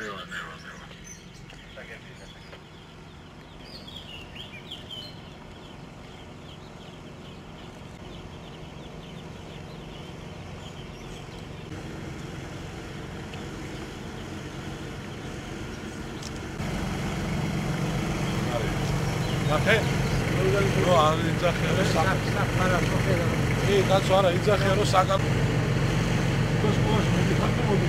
Okay. No, idzახია რომ კი, კაცო არა, იძახია რომ საკაკო. კოსმოს მოდიხატმოდი.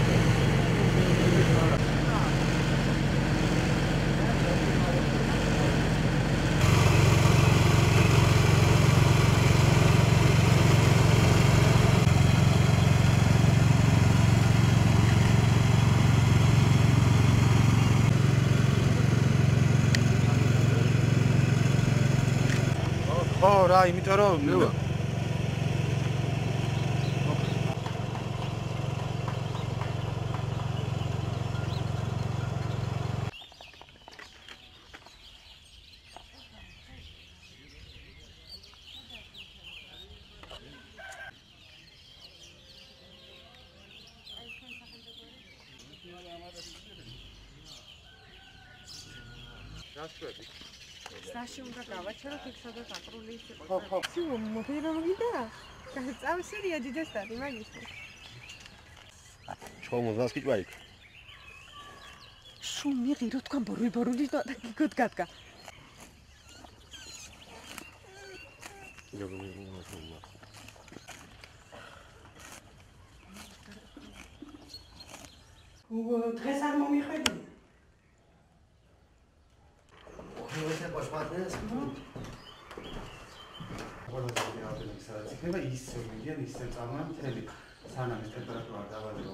ხო რა, იმიტომ რომ Sashi უნდა გავაჩეროთ იქ სადაც აკრული იყო. ხო. სულ მოხერა მოგიდა? წავსერია დიდესტატი მაგისტრი. ჩხომო ზასკიჭვა იქ. შუ მიღირო თქვენ ბორბორული და გიგოთ გადგა. დღეს არ მომიხვედი? Você pode fazer isso? Agora você vai ver isso. Você vai isso, dia isso, tamanho tele. Sana a temperatura da valeu.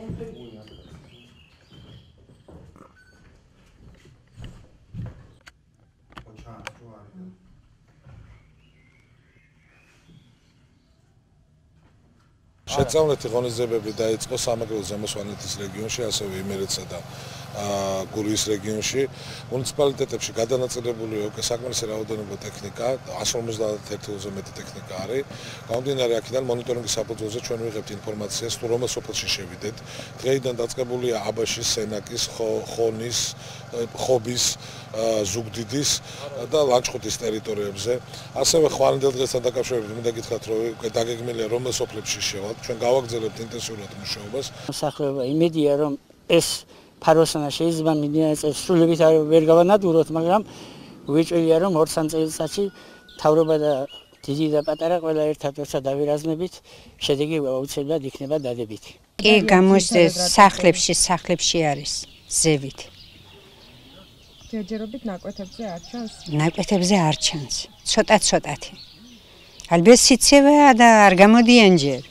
შეწავლეთი ღონისძიებები დაიწყო სამეგრელოს ზემო სვანეთის რეგიონში, ასევე იმერეთსა და გურიის რეგიონში. მუნიციპალიტეტებში გადანაწილებული უკვე საკმარისი რაოდენობა ტექნიკა, 151-ზე მეტი ტექნიკა არის. გამომდინარე აქედან მონიტორინგის საფუძველზე ჩვენ ვიღებთ ინფორმაციას, თუ რომელ სოფელში შევიდეთ. დღეიდან დაწყებულია აბაშის, სენაკის, ხონის, ხობის, ზუგდიდის და ლანჩხუთის ტერიტორიებზე. ასევე ხვანდილ დღესთან დაკავშირებით მინდა გითხრათ, რომ უკვე დაგეგმილია რომელ სოფლებში შევალთ. ჩვენ გავაგრძელებთ ინტენსიურად მუშაობას. მოსახლეობა იმედია, რომ ეს ფაროსანა შეიძლება მინიატურებს სრულებით ვერ გავანადგუროთ, მაგრამ ვიჭვილია, რომ 2-3 წელიწადში თავრობა და დიდი და პატარა ყველა ერთად როცა დავირაზმებით, შედეგი აუცილებლად იქნება დადებითი. კი, გამოსდეს სახლებში არის ზევით. ჯერჯერობით ნაკვეთებზე არ ჩანს? ნაკვეთებზე არ ჩანს. ცოტათი. ალბეთ სიცივეა და არ გამოდიან ჯერ.